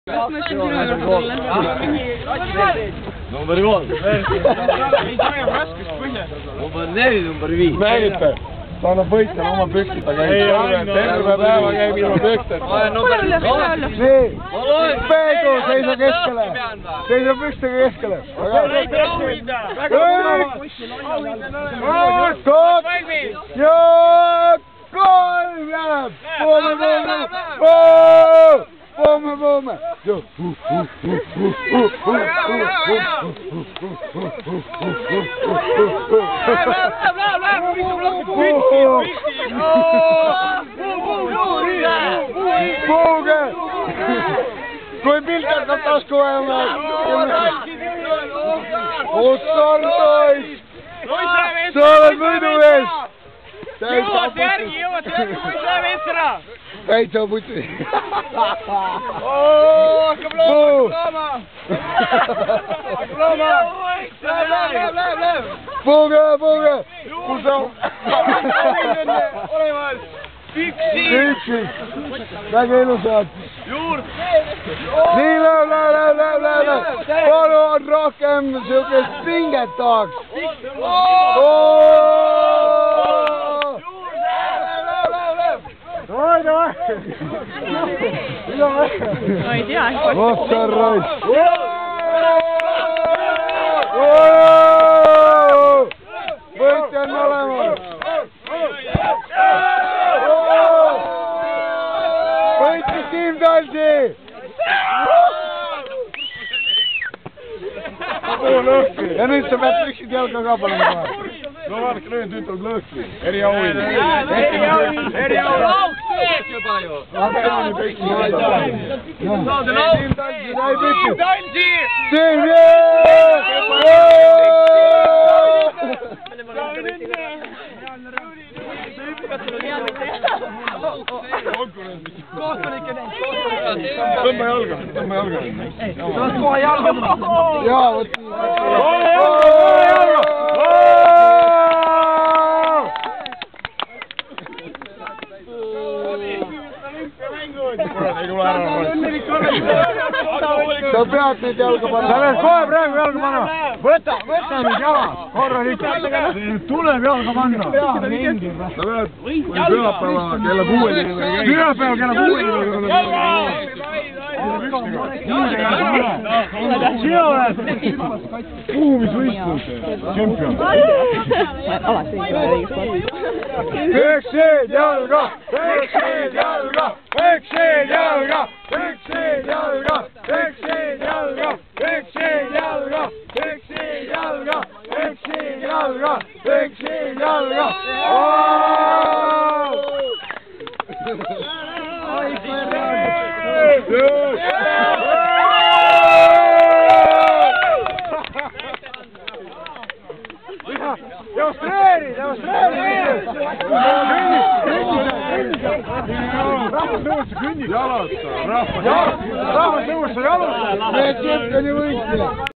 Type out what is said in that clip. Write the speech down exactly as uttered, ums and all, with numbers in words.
Kas ma ütlen sinu juurde tulla? Number kolm. Number neli, number viis. Nägite? Ta annab võitjale oma püksid, aga ei terve päeva käib ilma püksteta. Nii, Peedu, seisa keskele. Seisa pükstega keskele. Stopp! Ja kolm jääb! Poome, poome! Poome, poome! Puuge! Kui pilt hakkab tasku ajama! Otsar tois! Sa oled võidu ees! Jõuad järgi, jõuad järgi, kui sa veits ära! Täitsa puti! Hakkab looma! Hakkab looma! Läheb, läheb, läheb, läheb! Puuge, puuge! Kus on? Olemas! Püksi! Püksi! Väga ilusad! Juurde! Nii, läheb, läheb, läheb, läheb, läheb! Palun rohkem sihukest pinget tahaks! Davai, davai! Ma ei tea. Oskar Rois! Võitja on olemas! Võitis Tiim Talsi! Ja nüüd sa pead püksid jalga ka panema kohe. No vaadake, nüüd ütleb lõhki. Eriauhind. Eriauhind. Eriauhind. Lauks teed juba ju. Saade lauks. Tiim Talsi sai püksid. Tiim Talsi! Tiim, tõmba jalga, tõmba jalga. Saad kohe jalga. Jaa, võt. Sa pead nüüd jalga panema. Sa pead kohe praegu jalga panema. Võta, võta nüüd jalad. Korra nüüd. Tuleb jalga panna. Sa pead pühapäeva kella kuueni. Pühapäeva kella kuueni. Sina oled kuumisvõistluse tšempion. Püksid jalga, püksid jalga, püksid jalga, püksid jalga, püksid jalga, püksid jalga, püksid jalga, püksid jalga, püksid jalga. Demonstreeri, demonstreeri! Rahvas nõusse kõnnib! Jalata, rahvas nõusse jalata! Need tšempioni võitleja!